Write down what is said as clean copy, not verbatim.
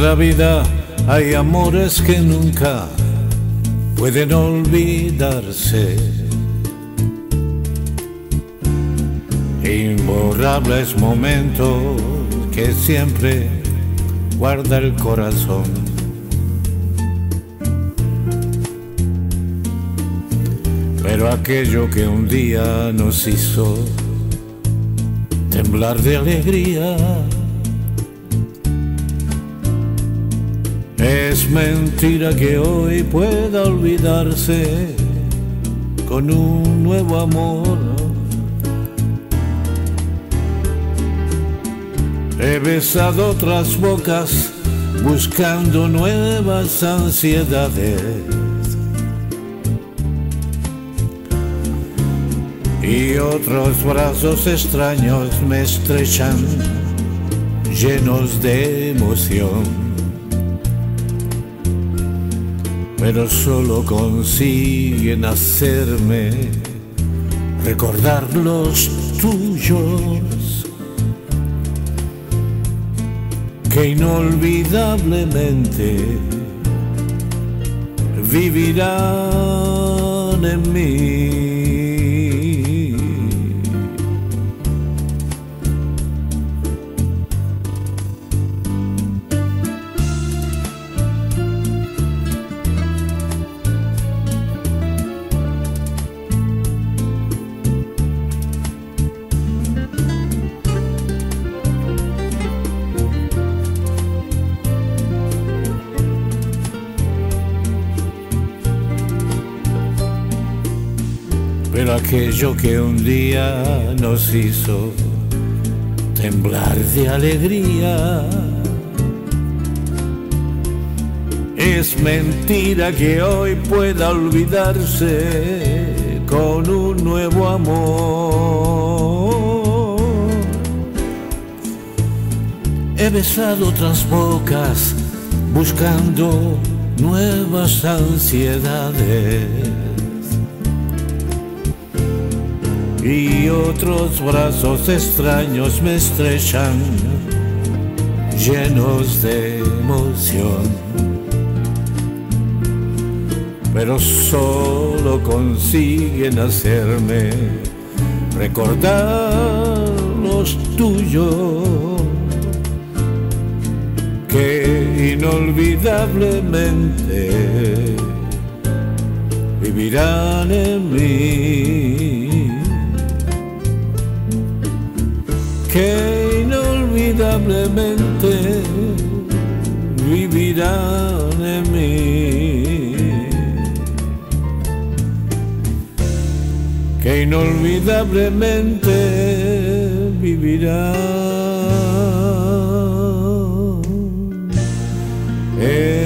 la vida hay amores que nunca pueden olvidarse, imborrables momentos que siempre guarda el corazón. Pero aquello que un día nos hizo temblar de alegría es mentira que hoy pueda olvidarse con un nuevo amor. He besado otras bocas buscando nuevas ansiedades, y otros brazos extraños me estrechan llenos de emoción. Pero solo consiguen hacerme recordar los tuyos, que inolvidablemente vivirán en mí. Pero aquello que un día nos hizo temblar de alegría es mentira que hoy pueda olvidarse con un nuevo amor. He besado otras bocas buscando nuevas ansiedades, y otros brazos extraños me estrechan llenos de emoción. Pero solo consiguen hacerme recordar los tuyos, que inolvidablemente vivirán en mí, que inolvidablemente vivirán en mí, que inolvidablemente vivirán en mí.